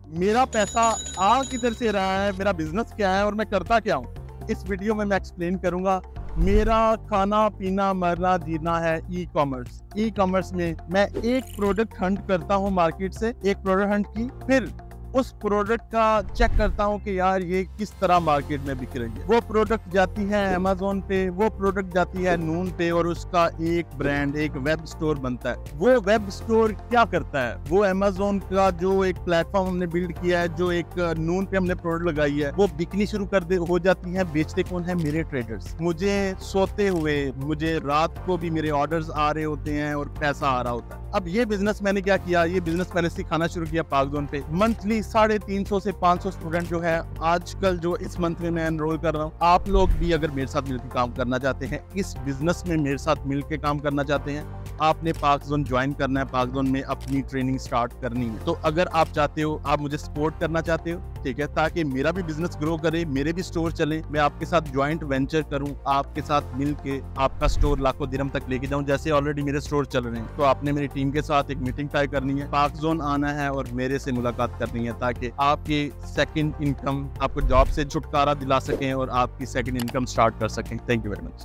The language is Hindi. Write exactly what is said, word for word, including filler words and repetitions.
मेरा पैसा आ किधर से रहा है, मेरा बिजनेस क्या है और मैं करता क्या हूँ, इस वीडियो में मैं एक्सप्लेन करूंगा। मेरा खाना पीना मरना जीना है ई कॉमर्स। ई कॉमर्स में मैं एक प्रोडक्ट हंट करता हूँ मार्केट से, एक प्रोडक्ट हंट की, फिर उस प्रोडक्ट का चेक करता हूँ कि यार ये किस तरह मार्केट में बिक रही है। वो प्रोडक्ट जाती है अमेज़न पे, वो प्रोडक्ट जाती है नून पे और उसका एक ब्रांड, एक वेब स्टोर बनता है। वो वेब स्टोर क्या करता है, वो अमेज़न का जो एक प्लेटफॉर्म हमने बिल्ड किया है, जो एक नून पे हमने प्रोडक्ट लगाई है, वो बिकनी शुरू कर दे हो जाती है। बेचते कौन है? मेरे ट्रेडर्स। मुझे सोते हुए, मुझे रात को भी मेरे ऑर्डर्स आ रहे होते हैं और पैसा आ रहा होता है। अब ये बिजनेस मैंने क्या किया, ये बिजनेस मैंने सिखाना शुरू किया पाकज़ोन पे। मंथली साढ़े तीन सौ से पाँच सौ स्टूडेंट जो है आजकल, जो इस मंथ में मैं एनरोल कर रहा हूँ। आप लोग भी अगर मेरे साथ मिलकर काम करना चाहते हैं, इस बिजनेस में मेरे साथ मिलकर काम करना चाहते हैं, आपने पाकज़ोन ज्वाइन करना है, पाकज़ोन में अपनी ट्रेनिंग स्टार्ट करनी है। तो अगर आप चाहते हो, आप मुझे सपोर्ट करना चाहते हो, ठीक है, ताकि मेरा भी बिजनेस ग्रो करे, मेरे भी स्टोर चले, मैं आपके साथ ज्वाइंट वेंचर करूं, आपके साथ मिलके आपका स्टोर लाखों दिरहम तक लेके जाऊं, जैसे ऑलरेडी मेरे स्टोर चल रहे हैं। तो आपने मेरी टीम के साथ एक मीटिंग तय करनी है, पाकज़ोन आना है और मेरे से मुलाकात करनी है, ताकि आपकी सेकंड इनकम, आपको जॉब से छुटकारा दिला सकें और आपकी सेकंड इनकम स्टार्ट कर सकें। Thank you very much.